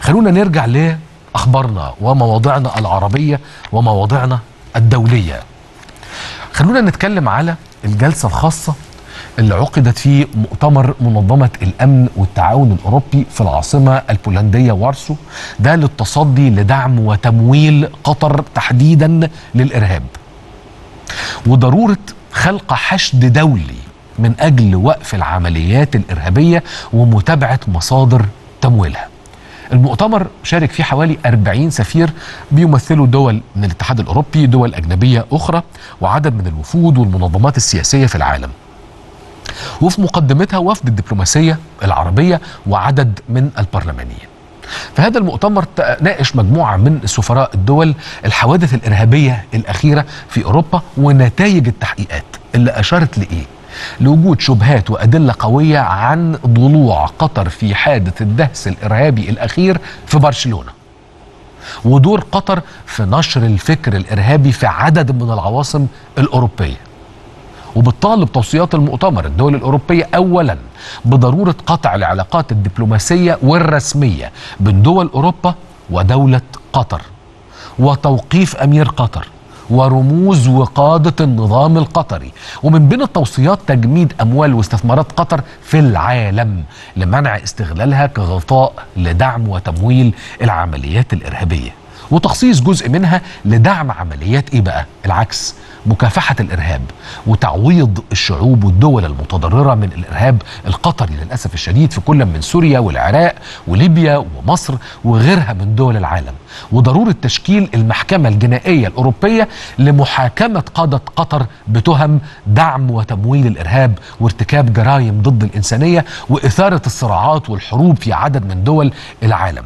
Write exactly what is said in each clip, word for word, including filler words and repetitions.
خلونا نرجع لأخبارنا ومواضيعنا العربية ومواضيعنا الدولية. خلونا نتكلم على الجلسة الخاصة اللي عقدت في مؤتمر منظمة الأمن والتعاون الأوروبي في العاصمة البولندية وارسو، ده للتصدي لدعم وتمويل قطر تحديدا للإرهاب، وضرورة خلق حشد دولي من أجل وقف العمليات الإرهابية ومتابعة مصادر تمويلها. المؤتمر شارك فيه حوالي أربعين سفير بيمثلوا دول من الاتحاد الأوروبي، دول أجنبية أخرى، وعدد من الوفود والمنظمات السياسية في العالم، وفي مقدمتها وفد الدبلوماسية العربية وعدد من البرلمانيين. في هذا المؤتمر ناقش مجموعة من سفراء الدول الحوادث الإرهابية الأخيرة في أوروبا ونتائج التحقيقات اللي أشارت لإيه؟ لوجود شبهات وأدلة قوية عن ضلوع قطر في حادث الدهس الإرهابي الأخير في برشلونة، ودور قطر في نشر الفكر الإرهابي في عدد من العواصم الأوروبية. وبتطالب توصيات المؤتمر الدول الأوروبية أولا بضرورة قطع العلاقات الدبلوماسية والرسمية بين دول أوروبا ودولة قطر، وتوقيف أمير قطر ورموز وقادة النظام القطري، ومن بين التوصيات تجميد أموال واستثمارات قطر في العالم لمنع استغلالها كغطاء لدعم وتمويل العمليات الإرهابية، وتخصيص جزء منها لدعم عمليات إيه بقى؟ العكس، مكافحة الإرهاب وتعويض الشعوب والدول المتضررة من الإرهاب القطري للأسف الشديد في كل من سوريا والعراق وليبيا ومصر وغيرها من دول العالم، وضرورة تشكيل المحكمة الجنائية الأوروبية لمحاكمة قادة قطر بتهم دعم وتمويل الإرهاب وارتكاب جرائم ضد الإنسانية وإثارة الصراعات والحروب في عدد من دول العالم.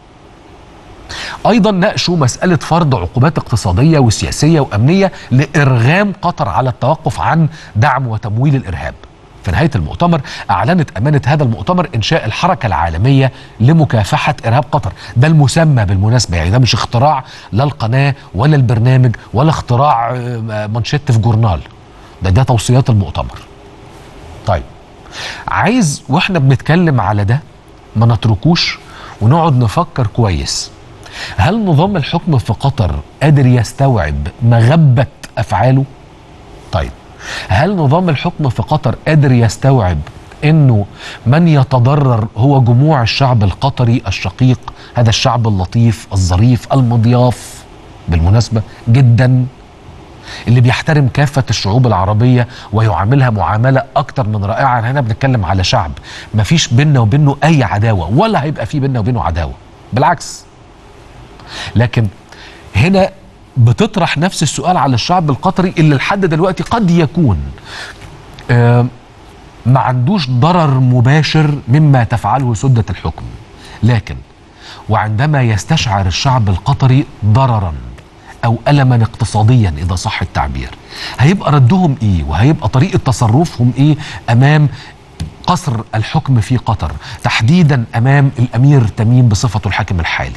أيضا ناقشوا مسألة فرض عقوبات اقتصادية وسياسية وأمنية لإرغام قطر على التوقف عن دعم وتمويل الإرهاب. في نهاية المؤتمر أعلنت أمانة هذا المؤتمر إنشاء الحركة العالمية لمكافحة إرهاب قطر، ده المسمى بالمناسبة، يعني ده مش اختراع لا القناة ولا البرنامج ولا اختراع منشط في جورنال، ده ده توصيات المؤتمر. طيب، عايز وإحنا بنتكلم على ده ما نتركوش ونقعد نفكر كويس، هل نظام الحكم في قطر قادر يستوعب مغبة أفعاله؟ طيب، هل نظام الحكم في قطر قادر يستوعب أنه من يتضرر هو جموع الشعب القطري الشقيق، هذا الشعب اللطيف الظريف المضياف بالمناسبة جدا، اللي بيحترم كافة الشعوب العربية ويعاملها معاملة أكتر من رائعة. هنا بنتكلم على شعب ما فيش بيننا وبينه أي عداوة ولا هيبقى في بيننا وبينه عداوة، بالعكس. لكن هنا بتطرح نفس السؤال على الشعب القطري اللي لحد دلوقتي قد يكون آه ما عندوش ضرر مباشر مما تفعله سدة الحكم، لكن وعندما يستشعر الشعب القطري ضررا أو ألما اقتصاديا إذا صح التعبير، هيبقى ردهم إيه وهيبقى طريقة تصرفهم إيه أمام قصر الحكم في قطر، تحديدا أمام الأمير تميم بصفته الحاكم الحالي،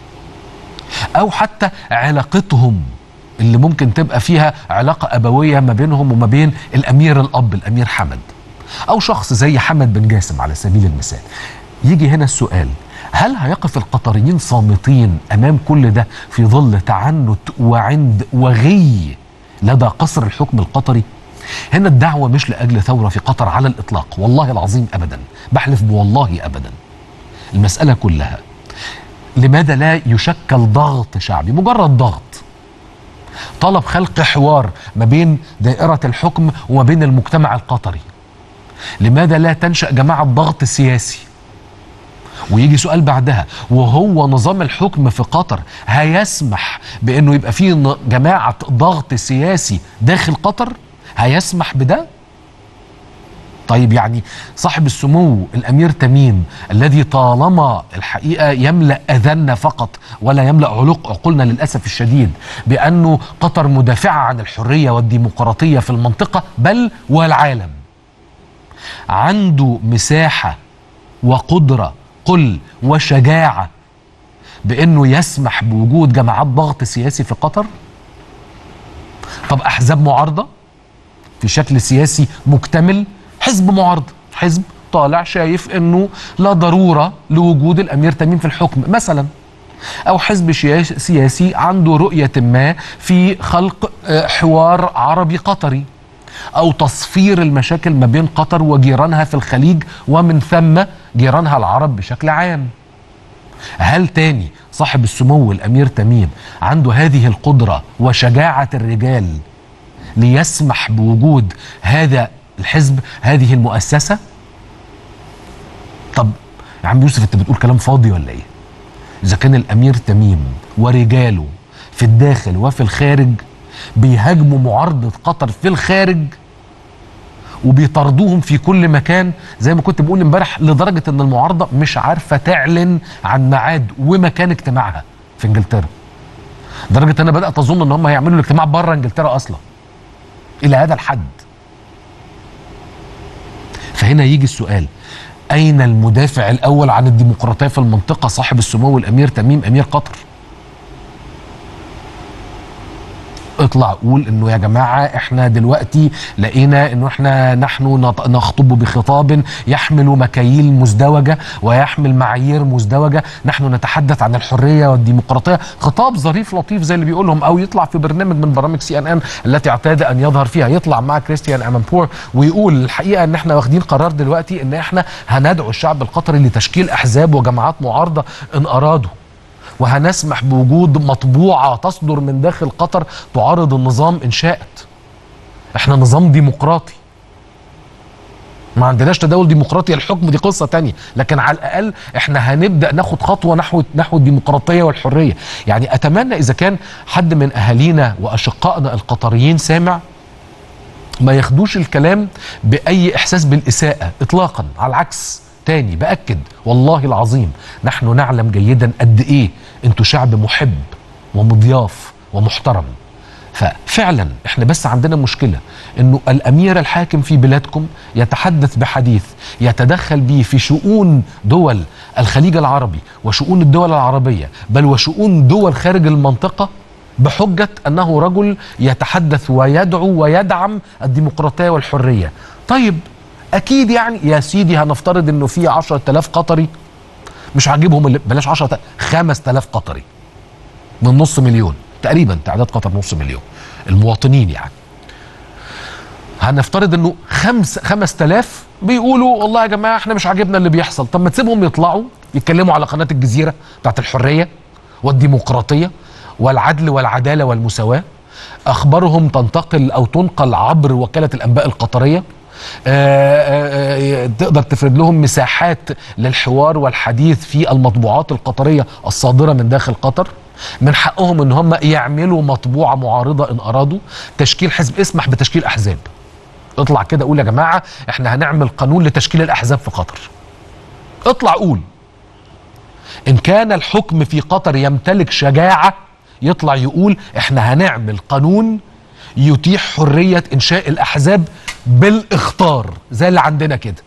أو حتى علاقتهم اللي ممكن تبقى فيها علاقة أبوية ما بينهم وما بين الأمير الأب الأمير حمد، أو شخص زي حمد بن جاسم على سبيل المثال. يجي هنا السؤال، هل هيقف القطريين صامتين أمام كل ده في ظل تعنت وعند وغي لدى قصر الحكم القطري؟ هنا الدعوة مش لأجل ثورة في قطر على الإطلاق، والله العظيم أبدا، بحلف بوالله أبدا. المسألة كلها لماذا لا يشكل ضغط شعبي، مجرد ضغط، طلب خلق حوار ما بين دائرة الحكم وما بين المجتمع القطري؟ لماذا لا تنشأ جماعة ضغط سياسي؟ ويجي سؤال بعدها، وهو نظام الحكم في قطر هيسمح بأنه يبقى فيه جماعة ضغط سياسي داخل قطر؟ هيسمح بده؟ طيب، يعني صاحب السمو الأمير تميم الذي طالما الحقيقة يملأ أذاننا فقط ولا يملأ علوق عقولنا للأسف الشديد بأنه قطر مدافعة عن الحرية والديمقراطية في المنطقة بل والعالم، عنده مساحة وقدرة قل وشجاعة بأنه يسمح بوجود جماعات ضغط سياسي في قطر؟ طب أحزاب معارضة في شكل سياسي مكتمل، حزب معارضة، حزب طالع شايف انه لا ضرورة لوجود الامير تميم في الحكم مثلا، او حزب سياسي عنده رؤية ما في خلق حوار عربي قطري، او تصفير المشاكل ما بين قطر وجيرانها في الخليج ومن ثم جيرانها العرب بشكل عام. هل تاني صاحب السمو الامير تميم عنده هذه القدرة وشجاعة الرجال ليسمح بوجود هذا الحزب، هذه المؤسسة؟ طب يا عم يوسف انت بتقول كلام فاضي ولا ايه؟ اذا كان الامير تميم ورجاله في الداخل وفي الخارج بيهاجموا معارضة قطر في الخارج وبيطردوهم في كل مكان، زي ما كنت بقول امبارح، لدرجة ان المعارضة مش عارفة تعلن عن ميعاد ومكان اجتماعها في انجلترا، لدرجة انا بدأت اظن ان هم هيعملوا الاجتماع بره انجلترا اصلا، الى هذا الحد. فهنا يجي السؤال، اين المدافع الاول عن الديمقراطية في المنطقة صاحب السمو الامير تميم امير قطر؟ اطلع قول انه يا جماعة احنا دلوقتي لقينا انه احنا نحن نخطب بخطاب يحمل مكاييل مزدوجة ويحمل معايير مزدوجة، نحن نتحدث عن الحرية والديمقراطية، خطاب ظريف لطيف زي اللي بيقولهم، او يطلع في برنامج من برامج سي ان ان التي اعتاد ان يظهر فيها، يطلع مع كريستيان امامبور ويقول الحقيقة ان احنا واخدين قرار دلوقتي ان احنا هندعو الشعب القطري لتشكيل احزاب وجماعات معارضة ان ارادوا، وهنسمح بوجود مطبوعة تصدر من داخل قطر تعارض النظام إن شاءت. احنا نظام ديمقراطي، ما عندناش تداول ديمقراطي الحكم، دي قصة تانية، لكن على الأقل احنا هنبدأ ناخد خطوة نحو نحو الديمقراطية والحرية. يعني أتمنى إذا كان حد من أهالينا وأشقائنا القطريين سامع ما ياخدوش الكلام بأي إحساس بالإساءة إطلاقا، على العكس. تاني بأكد والله العظيم نحن نعلم جيدا قد ايه انتوا شعب محب ومضياف ومحترم، ففعلا احنا بس عندنا مشكلة انه الامير الحاكم في بلادكم يتحدث بحديث يتدخل به في شؤون دول الخليج العربي وشؤون الدول العربية، بل وشؤون دول خارج المنطقة، بحجة انه رجل يتحدث ويدعو ويدعم الديمقراطية والحرية. طيب اكيد يعني يا سيدي هنفترض انه في عشرة آلاف قطري مش عاجبهم، اللي بلاش عشرة، خمسة آلاف قطري من نص مليون تقريبا، تعداد قطر نص مليون المواطنين، يعني هنفترض انه خمس خمسة آلاف بيقولوا والله يا جماعه احنا مش عاجبنا اللي بيحصل. طب ما تسيبهم يطلعوا يتكلموا على قناه الجزيره بتاعت الحريه والديمقراطيه والعدل والعداله والمساواه، اخبارهم تنتقل او تنقل عبر وكاله الانباء القطريه، آآ آآ تقدر تفرد لهم مساحات للحوار والحديث في المطبوعات القطرية الصادرة من داخل قطر، من حقهم ان هم يعملوا مطبوعة معارضة ان ارادوا، تشكيل حزب، اسمح بتشكيل احزاب، اطلع كده قول يا جماعة احنا هنعمل قانون لتشكيل الاحزاب في قطر، اطلع قول. ان كان الحكم في قطر يمتلك شجاعة يطلع يقول احنا هنعمل قانون يتيح حرية انشاء الاحزاب بالاخطار زي اللي عندنا كده،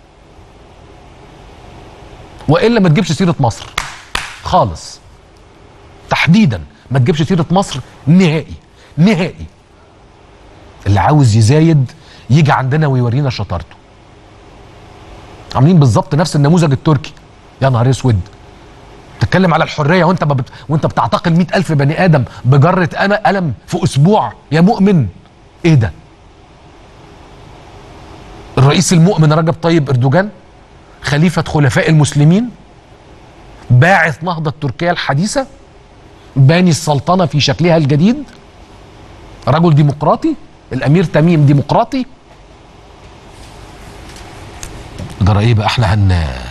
والا ما تجيبش سيرة مصر خالص، تحديدا ما تجيبش سيرة مصر نهائي نهائي. اللي عاوز يزايد يجي عندنا ويورينا شطارته. عاملين بالظبط نفس النموذج التركي، يا نهار اسود، تتكلم على الحرية وانت بت... وانت بتعتقل مئة ألف بني آدم بجرة أنا قلم في أسبوع يا مؤمن. ايه ده؟ الرئيس المؤمن رجب طيب أردوغان خليفة خلفاء المسلمين، باعث نهضة تركيا الحديثة، باني السلطنة في شكلها الجديد، رجل ديمقراطي، الأمير تميم ديمقراطي. ده ايه بقى؟ احنا هن